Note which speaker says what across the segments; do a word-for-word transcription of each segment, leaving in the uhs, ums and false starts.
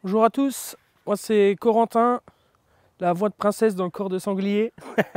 Speaker 1: Bonjour à tous, moi c'est Corentin, la voix de princesse dans le corps de sanglier.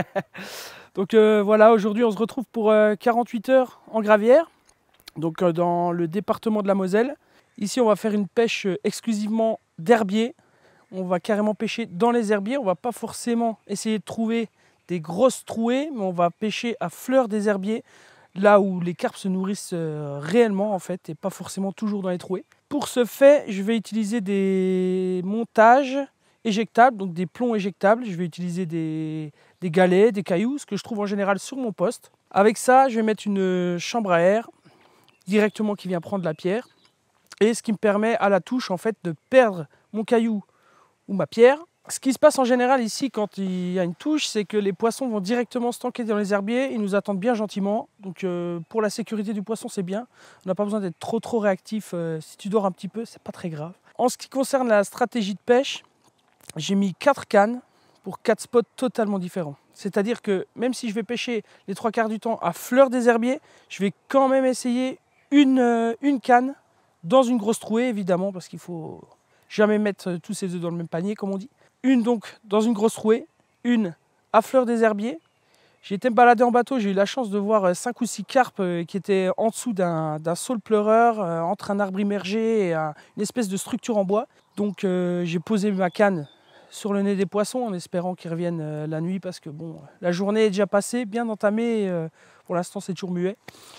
Speaker 1: Donc euh, voilà, aujourd'hui on se retrouve pour euh, quarante-huit heures en Gravière, donc euh, dans le département de la Moselle. Ici on va faire une pêche euh, exclusivement d'herbier. On va carrément pêcher dans les herbiers, on va pas forcément essayer de trouver des grosses trouées, mais on va pêcher à fleur des herbiers, là où les carpes se nourrissent euh, réellement en fait, et pas forcément toujours dans les trouées. Pour ce fait, je vais utiliser des montages éjectables, donc des plombs éjectables. Je vais utiliser des, des galets, des cailloux, ce que je trouve en général sur mon poste. Avec ça, je vais mettre une chambre à air directement qui vient prendre la pierre, et ce qui me permet à la touche en fait de perdre mon caillou ou ma pierre. Ce qui se passe en général ici quand il y a une touche, c'est que les poissons vont directement se tanker dans les herbiers, ils nous attendent bien gentiment. Donc euh, pour la sécurité du poisson, c'est bien. On n'a pas besoin d'être trop trop réactif. Euh, si tu dors un petit peu, c'est pas très grave. En ce qui concerne la stratégie de pêche, j'ai mis quatre cannes pour quatre spots totalement différents. C'est-à-dire que même si je vais pêcher les trois quarts du temps à fleur des herbiers, je vais quand même essayer une, euh, une canne dans une grosse trouée, évidemment, parce qu'il faut jamais mettre tous ses œufs dans le même panier, comme on dit. Une donc dans une grosse trouée, une à fleur des herbiers. J'ai été me balader en bateau, j'ai eu la chance de voir cinq ou six carpes qui étaient en dessous d'un saule pleureur, euh, entre un arbre immergé et un, une espèce de structure en bois. Donc euh, j'ai posé ma canne sur le nez des poissons en espérant qu'ils reviennent euh, la nuit, parce que bon, la journée est déjà passée, bien entamée, euh, pour l'instant c'est toujours muet.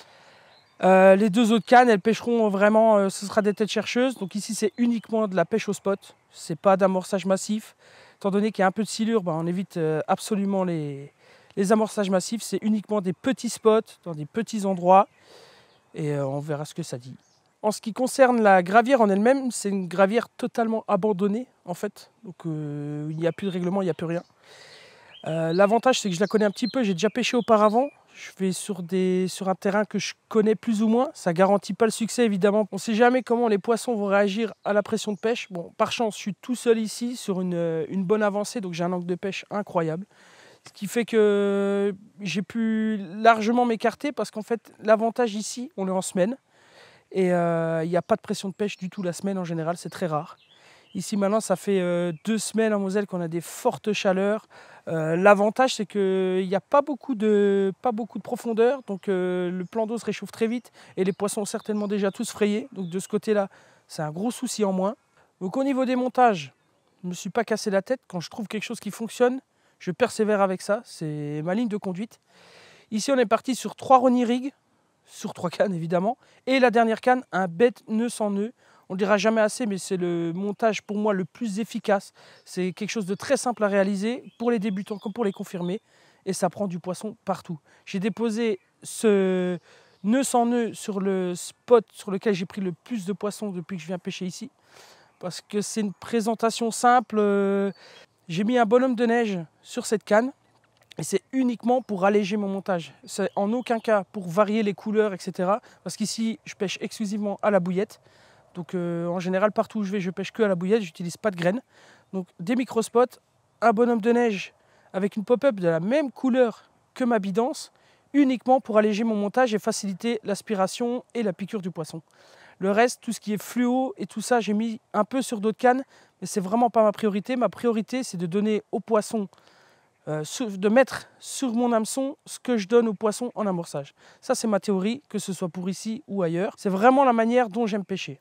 Speaker 1: Euh, les deux autres cannes, elles pêcheront vraiment, euh, ce sera des têtes chercheuses. Donc ici, c'est uniquement de la pêche au spot. C'est pas d'amorçage massif. Étant donné qu'il y a un peu de silure, ben, on évite euh, absolument les, les amorçages massifs. C'est uniquement des petits spots, dans des petits endroits. Et euh, on verra ce que ça dit. En ce qui concerne la gravière en elle-même, c'est une gravière totalement abandonnée, en fait. Donc euh, il n'y a plus de règlement, il n'y a plus rien. Euh, L'avantage, c'est que je la connais un petit peu. J'ai déjà pêché auparavant. Je vais sur, des, sur un terrain que je connais plus ou moins. Ça ne garantit pas le succès, évidemment. On ne sait jamais comment les poissons vont réagir à la pression de pêche. Bon, par chance, je suis tout seul ici sur une, une bonne avancée, donc j'ai un angle de pêche incroyable. Ce qui fait que j'ai pu largement m'écarter, parce qu'en fait, l'avantage ici, on est en semaine. Et il euh, n'y a pas de pression de pêche du tout la semaine en général, c'est très rare. Ici maintenant, ça fait euh, deux semaines en Moselle qu'on a des fortes chaleurs. Euh, L'avantage, c'est qu'il n'y a pas beaucoup, de, pas beaucoup de profondeur, donc euh, le plan d'eau se réchauffe très vite et les poissons ont certainement déjà tous frayé. Donc de ce côté-là, c'est un gros souci en moins. Donc au niveau des montages, je ne me suis pas cassé la tête. Quand je trouve quelque chose qui fonctionne, je persévère avec ça. C'est ma ligne de conduite. Ici, on est parti sur trois Ronnie Rig, sur trois cannes évidemment. Et la dernière canne, un bête nœud sans nœud. On ne le dira jamais assez, mais c'est le montage pour moi le plus efficace. C'est quelque chose de très simple à réaliser pour les débutants comme pour les confirmés. Et ça prend du poisson partout. J'ai déposé ce nœud sans nœud sur le spot sur lequel j'ai pris le plus de poissons depuis que je viens pêcher ici. Parce que c'est une présentation simple. J'ai mis un bonhomme de neige sur cette canne. Et c'est uniquement pour alléger mon montage. C'est en aucun cas pour varier les couleurs, et cetera. Parce qu'ici, je pêche exclusivement à la bouillette. Donc euh, en général, partout où je vais, je pêche que à la bouillette, j'utilise pas de graines. Donc des micro-spots, un bonhomme de neige avec une pop-up de la même couleur que ma bidance, uniquement pour alléger mon montage et faciliter l'aspiration et la piqûre du poisson. Le reste, tout ce qui est fluo et tout ça, j'ai mis un peu sur d'autres cannes, mais c'est vraiment pas ma priorité. Ma priorité, c'est de donner au poisson, euh, de mettre sur mon hameçon ce que je donne au poisson en amorçage. Ça, c'est ma théorie, que ce soit pour ici ou ailleurs. C'est vraiment la manière dont j'aime pêcher.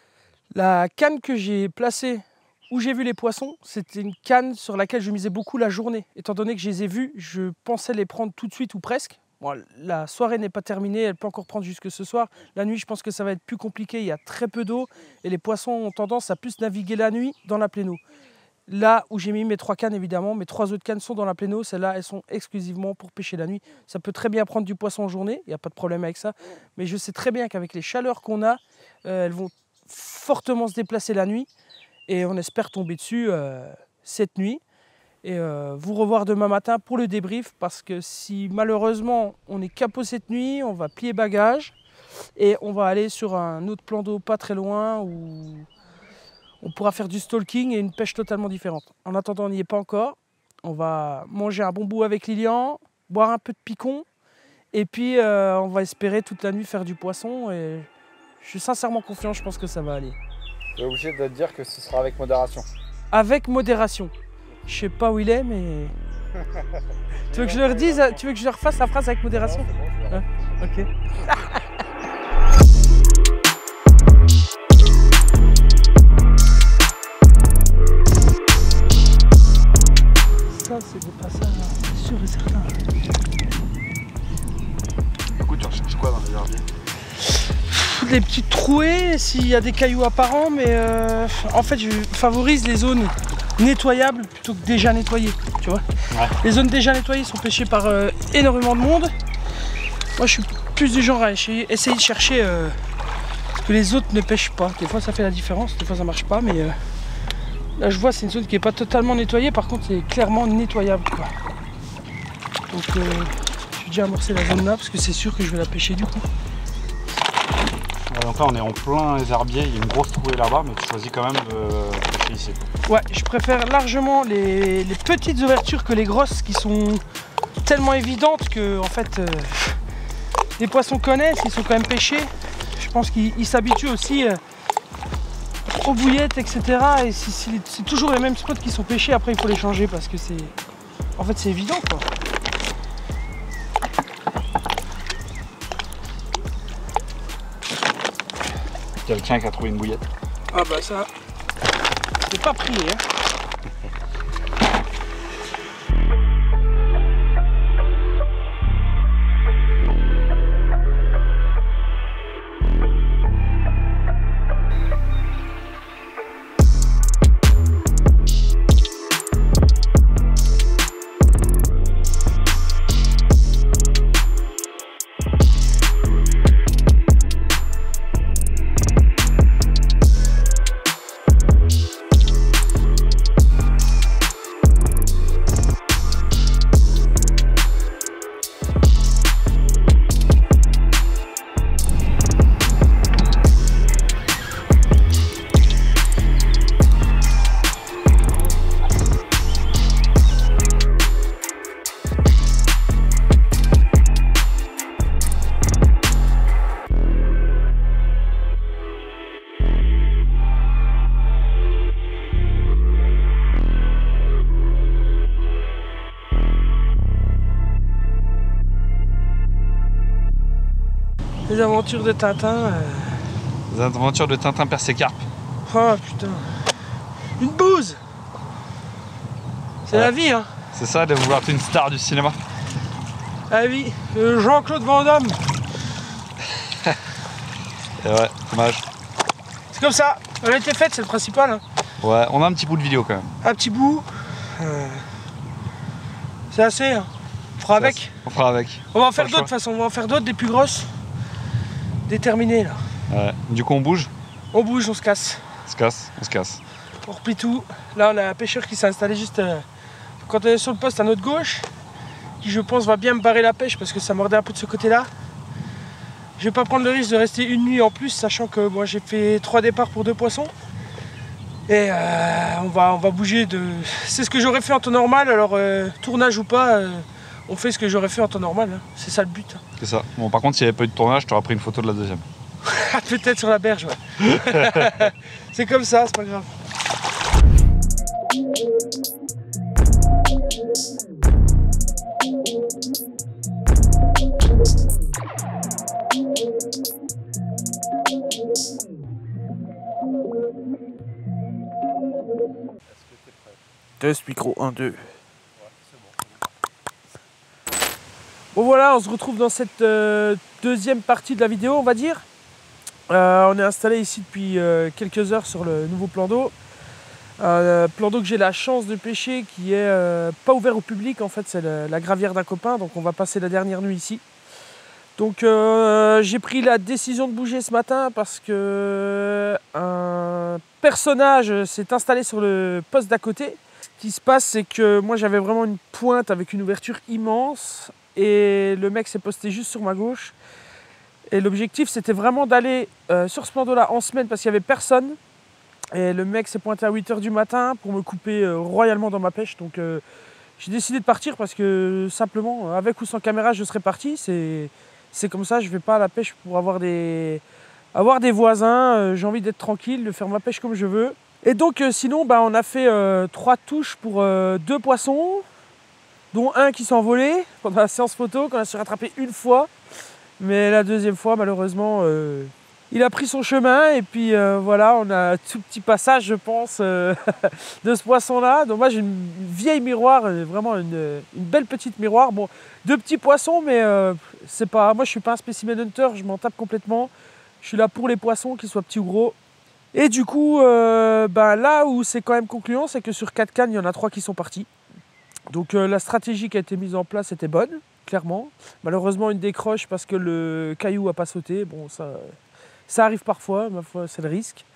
Speaker 1: La canne que j'ai placée où j'ai vu les poissons, c'était une canne sur laquelle je misais beaucoup la journée. Étant donné que je les ai vus, je pensais les prendre tout de suite ou presque. Bon, la soirée n'est pas terminée, elle peut encore prendre jusque ce soir. La nuit, je pense que ça va être plus compliqué, il y a très peu d'eau et les poissons ont tendance à plus naviguer la nuit dans la pleine eau. Là où j'ai mis mes trois cannes, évidemment, mes trois autres cannes sont dans la pleine eau. Celles-là, elles sont exclusivement pour pêcher la nuit. Ça peut très bien prendre du poisson en journée, il n'y a pas de problème avec ça. Mais je sais très bien qu'avec les chaleurs qu'on a, euh, elles vont fortement se déplacer la nuit et on espère tomber dessus euh, cette nuit et euh, vous revoir demain matin pour le débrief, parce que si malheureusement on est capot cette nuit, on va plier bagage et on va aller sur un autre plan d'eau pas très loin où on pourra faire du stalking et une pêche totalement différente. En attendant, on n'y est pas encore. On va manger un bon bout avec Lilian, boire un peu de picon et puis euh, on va espérer toute la nuit faire du poisson et je suis sincèrement confiant, je pense que ça va aller.
Speaker 2: Tu es obligé de te dire que ce sera avec modération.
Speaker 1: Avec modération. Je sais pas où il est, mais... Tu veux que je leur dise, tu veux que je leur fasse la phrase avec modération? Non, bon, ok. Ça, c'est des passages, c'est sûr et certain.
Speaker 2: Du coup, tu recherches quoi dans les herbiers?
Speaker 1: Les petites trouées, s'il y a des cailloux apparents, mais euh, en fait, je favorise les zones nettoyables plutôt que déjà nettoyées, tu vois. Ouais. Les zones déjà nettoyées sont pêchées par euh, énormément de monde. Moi, je suis plus du genre à essayer, essayer de chercher euh, ce que les autres ne pêchent pas. Des fois, ça fait la différence, des fois, ça marche pas, mais euh, là, je vois, c'est une zone qui n'est pas totalement nettoyée. Par contre, c'est clairement nettoyable, quoi. Donc, euh, j'ai déjà amorcé la zone là parce que c'est sûr que je vais la pêcher du coup.
Speaker 2: Donc là on est en plein les herbiers, il y a une grosse trouée là-bas, mais tu choisis quand même de pêcher ici.
Speaker 1: Ouais, je préfère largement les, les petites ouvertures que les grosses qui sont tellement évidentes que en fait euh, les poissons connaissent, ils sont quand même pêchés. Je pense qu'ils s'habituent aussi euh, aux bouillettes, et cetera. Et c'est toujours les mêmes spots qui sont pêchés, après il faut les changer parce que c'est en fait c'est évident quoi.
Speaker 2: Quelqu'un qui a trouvé une bouillette.
Speaker 1: Ah bah ça, c'est pas prié hein. Les aventures de Tintin. Euh...
Speaker 2: Les aventures de Tintin Persécarpe.
Speaker 1: Oh putain. Une bouse. C'est ouais. La vie hein.
Speaker 2: C'est ça de vouloir être une star du cinéma.
Speaker 1: La vie. Euh, Jean-Claude Van Damme.
Speaker 2: Et ouais, dommage.
Speaker 1: C'est comme ça. Elle a été faite, c'est le principal. Hein.
Speaker 2: Ouais, on a un petit bout de vidéo quand même.
Speaker 1: Un petit bout. Euh... C'est assez. Hein. On fera avec.
Speaker 2: Assez. On fera avec.
Speaker 1: On va en faire d'autres de toute façon. On va en faire d'autres, des plus grosses. Déterminé là.
Speaker 2: Ouais. Du coup on bouge.
Speaker 1: On bouge, on se casse.
Speaker 2: On se casse, on se casse.
Speaker 1: On replie tout. Là on a un pêcheur qui s'est installé juste euh, quand on est sur le poste à notre gauche, qui je pense va bien me barrer la pêche parce que ça mordait un peu de ce côté là. Je vais pas prendre le risque de rester une nuit en plus, sachant que moi j'ai fait trois départs pour deux poissons. Et euh, on, va, on va bouger de. C'est ce que j'aurais fait en temps normal, alors euh, tournage ou pas. Euh, On fait ce que j'aurais fait en temps normal, hein. C'est ça le but. Hein.
Speaker 2: C'est ça. Bon, par contre, s'il n'y avait pas eu de tournage, tu aurais pris une photo de la deuxième.
Speaker 1: Peut-être sur la berge, ouais. C'est comme ça, c'est pas grave. Test micro un, deux. Bon voilà, on se retrouve dans cette euh, deuxième partie de la vidéo, on va dire. Euh, on est installé ici depuis euh, quelques heures sur le nouveau plan d'eau. Un plan d'eau que j'ai la chance de pêcher, qui est euh, pas ouvert au public, en fait c'est la gravière d'un copain, donc on va passer la dernière nuit ici. Donc euh, j'ai pris la décision de bouger ce matin parce que un personnage s'est installé sur le poste d'à côté. Ce qui se passe, c'est que moi j'avais vraiment une pointe avec une ouverture immense et le mec s'est posté juste sur ma gauche. Et l'objectif c'était vraiment d'aller euh, sur ce plan d'eau là en semaine parce qu'il n'y avait personne. Et le mec s'est pointé à huit heures du matin pour me couper euh, royalement dans ma pêche. Donc euh, j'ai décidé de partir parce que simplement, avec ou sans caméra, je serais parti. C'est comme ça, je ne vais pas à la pêche pour avoir des, avoir des voisins, euh, j'ai envie d'être tranquille, de faire ma pêche comme je veux. Et donc euh, sinon, bah, on a fait euh, trois touches pour euh, deux poissons, dont un qui s'est envolé pendant la séance photo, qu'on a su rattraper une fois. Mais la deuxième fois, malheureusement, euh, il a pris son chemin. Et puis euh, voilà, on a un tout petit passage, je pense, euh, de ce poisson-là. Donc moi, j'ai une vieille miroir, vraiment une, une belle petite miroir. Bon, deux petits poissons, mais euh, c'est pas. Moi, je suis pas un spécimen hunter, je m'en tape complètement. Je suis là pour les poissons, qu'ils soient petits ou gros. Et du coup, euh, ben, là où c'est quand même concluant, c'est que sur quatre cannes, il y en a trois qui sont partis. Donc euh, la stratégie qui a été mise en place était bonne, clairement. Malheureusement, une décroche parce que le caillou n'a pas sauté. Bon, ça, ça arrive parfois, ma foi, c'est le risque.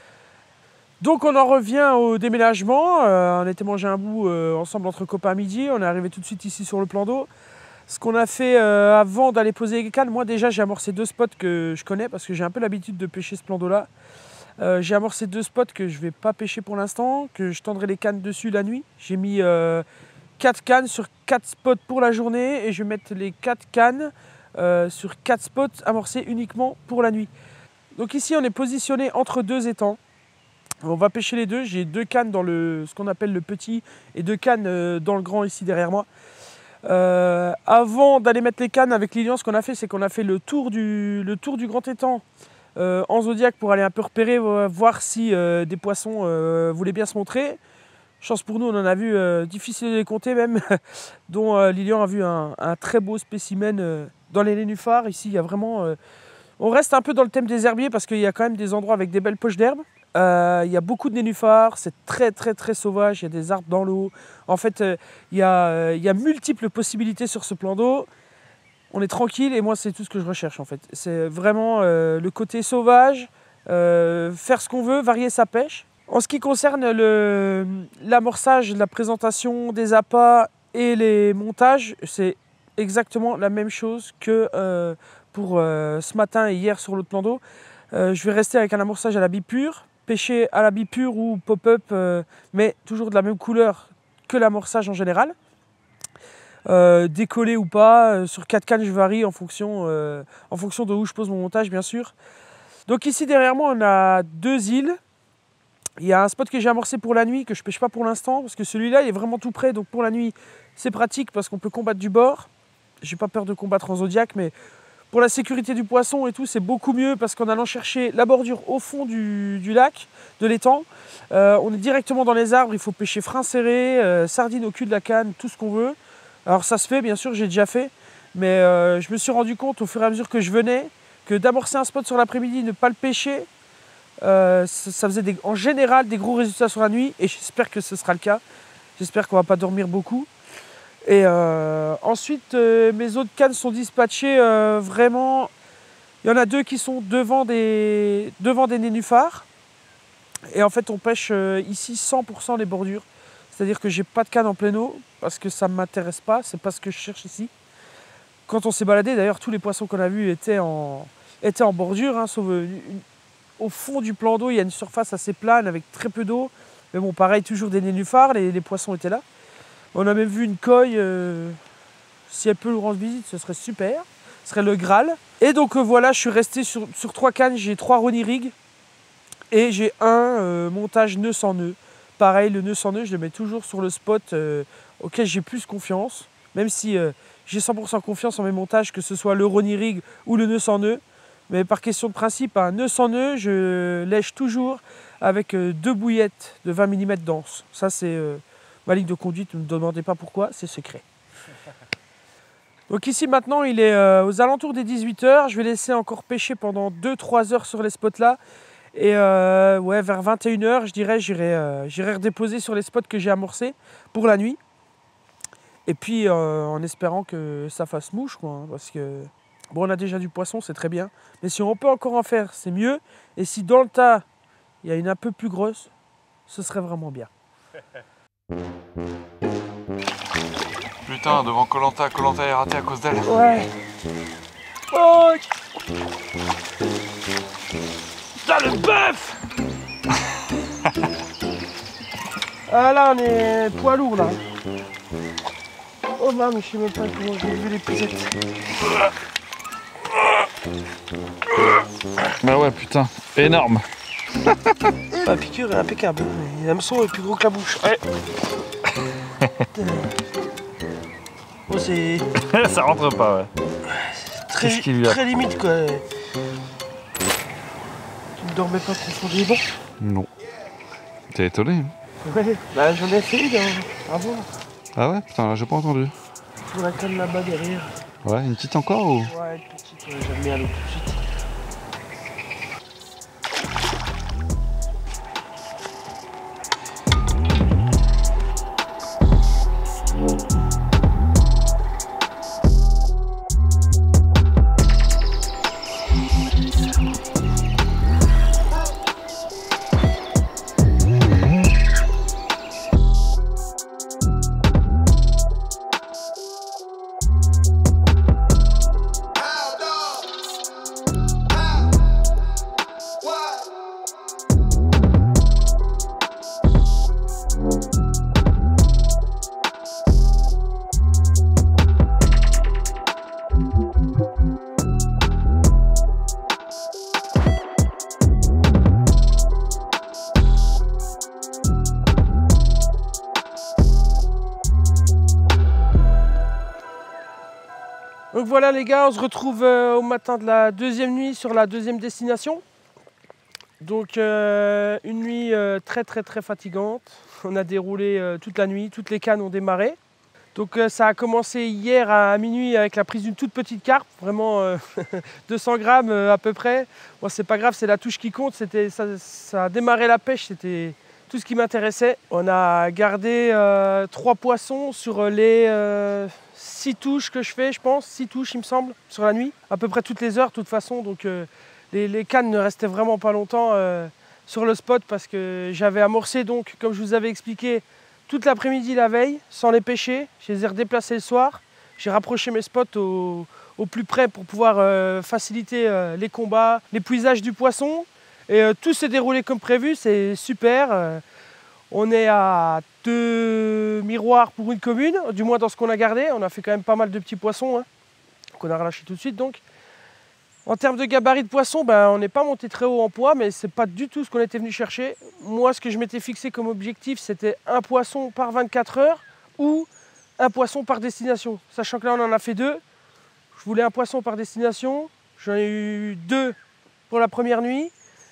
Speaker 1: Donc on en revient au déménagement. Euh, on était mangé un bout euh, ensemble entre copains à midi. On est arrivé tout de suite ici sur le plan d'eau. Ce qu'on a fait euh, avant d'aller poser les cannes, moi déjà j'ai amorcé deux spots que je connais parce que j'ai un peu l'habitude de pêcher ce plan d'eau-là. Euh, j'ai amorcé deux spots que je ne vais pas pêcher pour l'instant, que je tendrai les cannes dessus la nuit. J'ai mis euh, quatre cannes sur quatre spots pour la journée et je vais mettre les quatre cannes euh, sur quatre spots amorcés uniquement pour la nuit. Donc ici on est positionné entre deux étangs. On va pêcher les deux. J'ai deux cannes dans le, ce qu'on appelle le petit et deux cannes euh, dans le grand ici derrière moi. Euh, avant d'aller mettre les cannes avec Lilian, ce qu'on a fait, c'est qu'on a fait le tour du, le tour du grand étang euh, en zodiac pour aller un peu repérer, euh, voir si euh, des poissons euh, voulaient bien se montrer. Chance pour nous, on en a vu, euh, difficile de les compter même, dont euh, Lilian a vu un, un très beau spécimen euh, dans les nénuphars. Ici, il y a vraiment... Euh, on reste un peu dans le thème des herbiers parce qu'il y a quand même des endroits avec des belles poches d'herbe. Euh, il y a beaucoup de nénuphars, c'est très très très sauvage, il y a des arbres dans l'eau. En fait, euh, il, y a, euh, il y a multiples possibilités sur ce plan d'eau. On est tranquille et moi c'est tout ce que je recherche en fait. C'est vraiment euh, le côté sauvage, euh, faire ce qu'on veut, varier sa pêche. En ce qui concerne le, l'amorçage, la présentation des appâts et les montages, c'est exactement la même chose que euh, pour euh, ce matin et hier sur l'autre plan d'eau. Euh, je vais rester avec un amorçage à la bipure, pêcher à la bipure ou pop-up, euh, mais toujours de la même couleur que l'amorçage en général. Euh, décollé ou pas, euh, sur quatre cannes je varie en fonction, euh, en fonction de où je pose mon montage bien sûr. Donc ici derrière moi on a deux îles. Il y a un spot que j'ai amorcé pour la nuit que je pêche pas pour l'instant parce que celui-là il est vraiment tout près, donc pour la nuit c'est pratique parce qu'on peut combattre du bord. J'ai pas peur de combattre en zodiac, mais pour la sécurité du poisson et tout, c'est beaucoup mieux parce qu'en allant chercher la bordure au fond du, du lac, de l'étang, euh, on est directement dans les arbres, il faut pêcher frein serré, euh, sardine au cul de la canne, tout ce qu'on veut. Alors ça se fait, bien sûr, j'ai déjà fait, mais euh, je me suis rendu compte au fur et à mesure que je venais que d'amorcer un spot sur l'après-midi, ne pas le pêcher, euh, ça, ça faisait des, en général des gros résultats sur la nuit et j'espère que ce sera le cas. J'espère qu'on va pas dormir beaucoup. Et euh, ensuite, euh, mes autres cannes sont dispatchées euh, vraiment. Il y en a deux qui sont devant des, devant des nénuphars. Et en fait, on pêche euh, ici cent pour cent les bordures. C'est-à-dire que j'ai pas de canne en pleine eau parce que ça ne m'intéresse pas, c'est pas ce que je cherche ici. Quand on s'est baladé, d'ailleurs, tous les poissons qu'on a vus étaient en, étaient en bordure, hein, sauf une, une, au fond du plan d'eau, il y a une surface assez plane avec très peu d'eau. Mais bon, pareil, toujours des nénuphars, les, les poissons étaient là. On a même vu une coille, euh, si elle peut nous rendre visite, ce serait super. Ce serait le Graal. Et donc euh, voilà, je suis resté sur, sur trois cannes, j'ai trois Ronnie Rig et j'ai un euh, montage nœud sans nœud. Pareil, le nœud sans nœud, je le mets toujours sur le spot euh, auquel j'ai plus confiance. Même si euh, j'ai cent pour cent confiance en mes montages, que ce soit le Ronnie Rig ou le nœud sans nœud. Mais par question de principe, un nœud sans nœud, je lèche toujours avec euh, deux bouillettes de vingt millimètres d'anse. Ça, c'est euh, ma ligne de conduite, ne me demandez pas pourquoi, c'est secret. Donc ici, maintenant, il est euh, aux alentours des dix-huit heures. Je vais laisser encore pêcher pendant deux trois heures sur les spots là. Et euh, ouais, vers vingt et une heures, je dirais, j'irai euh, j'irai redéposer sur les spots que j'ai amorcés pour la nuit. Et puis, euh, en espérant que ça fasse mouche, quoi. Hein, parce que, bon, on a déjà du poisson, c'est très bien. Mais si on peut encore en faire, c'est mieux. Et si dans le tas, il y a une un peu plus grosse, ce serait vraiment bien.
Speaker 2: Putain, devant Koh Lanta, Koh Lanta est raté à cause d'elle.
Speaker 1: Ouais. Oh. Putain, le bœuf. Ah là, on est poids lourd là. Oh non, mais je sais même pas comment j'ai vu les pisettes.
Speaker 2: Bah ouais, putain, énorme.
Speaker 1: La piqûre est impeccable. L'hameçon est plus gros que la bouche. Ouais. Bon, c'est
Speaker 2: Ça rentre pas, ouais.
Speaker 1: très,
Speaker 2: Qu'est-ce qu'il lui a
Speaker 1: très limite quoi. Tu ne dormais pas profondément?
Speaker 2: Non. T'es étonné?
Speaker 1: Ouais, bah j'en ai fait une avant.
Speaker 2: Ah ouais? Putain, là j'ai pas entendu.
Speaker 1: Pour la canne là-bas derrière.
Speaker 2: Ouais, une petite encore ou?
Speaker 1: Ouais, une petite, ouais, j'ai mis à l'eau tout de suite. Donc voilà les gars, on se retrouve euh, au matin de la deuxième nuit sur la deuxième destination. Donc euh, une nuit euh, très très très fatigante. On a déroulé euh, toute la nuit, toutes les cannes ont démarré. Donc euh, ça a commencé hier à minuit avec la prise d'une toute petite carpe, vraiment euh, deux cents grammes euh, à peu près. Bon c'est pas grave, c'est la touche qui compte, c'était, ça, ça a démarré la pêche, c'était tout ce qui m'intéressait. On a gardé euh, trois poissons sur les euh, six touches que je fais, je pense, six touches il me semble, sur la nuit, à peu près toutes les heures de toute façon. Donc euh, les, les cannes ne restaient vraiment pas longtemps euh, sur le spot parce que j'avais amorcé donc, comme je vous avais expliqué, toute l'après-midi la veille, sans les pêcher. Je les ai redéplacés le soir. J'ai rapproché mes spots au, au plus près pour pouvoir euh, faciliter euh, les combats, l'épuisage du poisson. Et euh, tout s'est déroulé comme prévu, c'est super. Euh, on est à deux miroirs pour une commune, du moins dans ce qu'on a gardé. On a fait quand même pas mal de petits poissons, hein, qu'on a relâchés tout de suite. Donc. En termes de gabarit de poisson, ben, on n'est pas monté très haut en poids, mais ce n'est pas du tout ce qu'on était venu chercher. Moi, ce que je m'étais fixé comme objectif, c'était un poisson par vingt-quatre heures ou un poisson par destination. Sachant que là, on en a fait deux. Je voulais un poisson par destination. J'en ai eu deux pour la première nuit.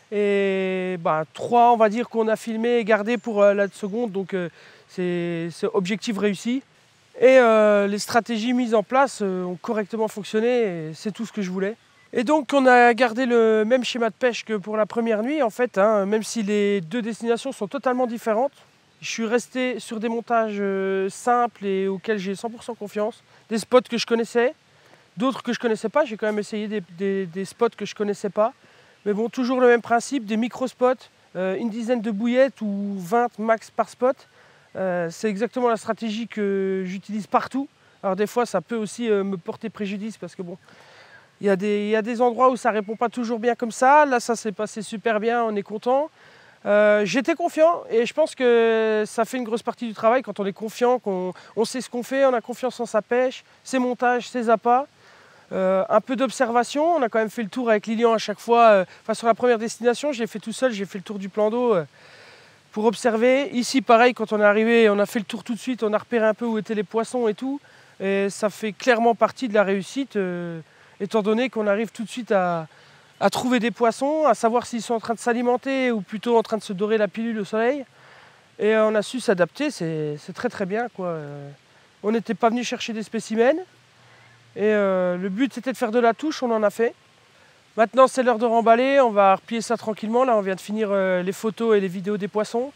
Speaker 1: Et ben, trois, on va dire, qu'on a filmé et gardé pour euh, la seconde. Donc, euh, c'est objectif réussi. Et euh, les stratégies mises en place euh, ont correctement fonctionné. C'est tout ce que je voulais. Et donc on a gardé le même schéma de pêche que pour la première nuit en fait, hein, même si les deux destinations sont totalement différentes. Je suis resté sur des montages euh, simples et auxquels j'ai cent pour cent confiance. Des spots que je connaissais, d'autres que je ne connaissais pas. J'ai quand même essayé des, des, des spots que je ne connaissais pas. Mais bon, toujours le même principe, des micro-spots, euh, une dizaine de bouillettes ou vingt max par spot. Euh, c'est exactement la stratégie que j'utilise partout. Alors des fois ça peut aussi euh, me porter préjudice parce que bon... Il y, a des, il y a des endroits où ça ne répond pas toujours bien comme ça. Là, ça s'est passé super bien, on est content. Euh, J'étais confiant et je pense que ça fait une grosse partie du travail quand on est confiant, qu'on on sait ce qu'on fait, on a confiance en sa pêche, ses montages, ses appâts. Euh, un peu d'observation, on a quand même fait le tour avec Lilian à chaque fois. Enfin, sur la première destination, j'ai fait tout seul, j'ai fait le tour du plan d'eau euh, pour observer. Ici, pareil, quand on est arrivé, on a fait le tour tout de suite, on a repéré un peu où étaient les poissons et tout. Et ça fait clairement partie de la réussite. Euh, étant donné qu'on arrive tout de suite à, à trouver des poissons, à savoir s'ils sont en train de s'alimenter ou plutôt en train de se dorer la pilule au soleil. Et on a su s'adapter, c'est très très bien, quoi. On n'était pas venu chercher des spécimens. Et euh, le but c'était de faire de la touche, on en a fait. Maintenant c'est l'heure de remballer, on va replier ça tranquillement. Là on vient de finir euh, les photos et les vidéos des poissons.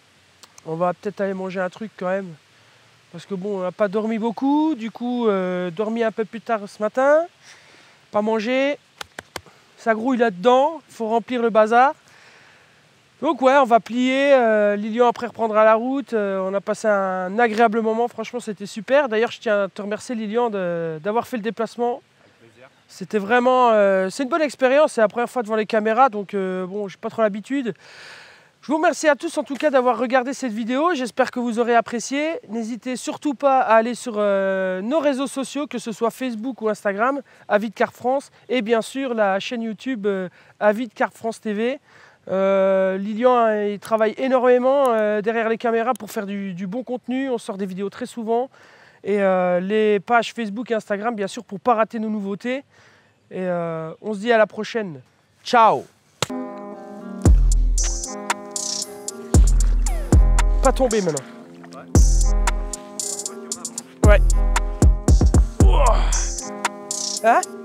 Speaker 1: On va peut-être aller manger un truc quand même. Parce que bon, on n'a pas dormi beaucoup, du coup euh, dormi un peu plus tard ce matin. Pas manger, ça grouille là-dedans, il faut remplir le bazar. Donc ouais, on va plier, euh, Lilian après reprendra la route, euh, on a passé un agréable moment, franchement c'était super. D'ailleurs je tiens à te remercier Lilian d'avoir fait le déplacement. C'était vraiment, euh, c'est une bonne expérience, c'est la première fois devant les caméras, donc euh, bon, j'ai pas trop l'habitude. Je vous remercie à tous en tout cas d'avoir regardé cette vidéo. J'espère que vous aurez apprécié. N'hésitez surtout pas à aller sur euh, nos réseaux sociaux, que ce soit Facebook ou Instagram, Avid Carp France, et bien sûr la chaîne YouTube euh, Avid Carp France T V. Euh, Lilian il travaille énormément euh, derrière les caméras pour faire du, du bon contenu. On sort des vidéos très souvent. Et euh, les pages Facebook et Instagram, bien sûr, pour ne pas rater nos nouveautés. Et euh, on se dit à la prochaine. Ciao! Pas tomber maintenant. Ouais. Ouais. Hein?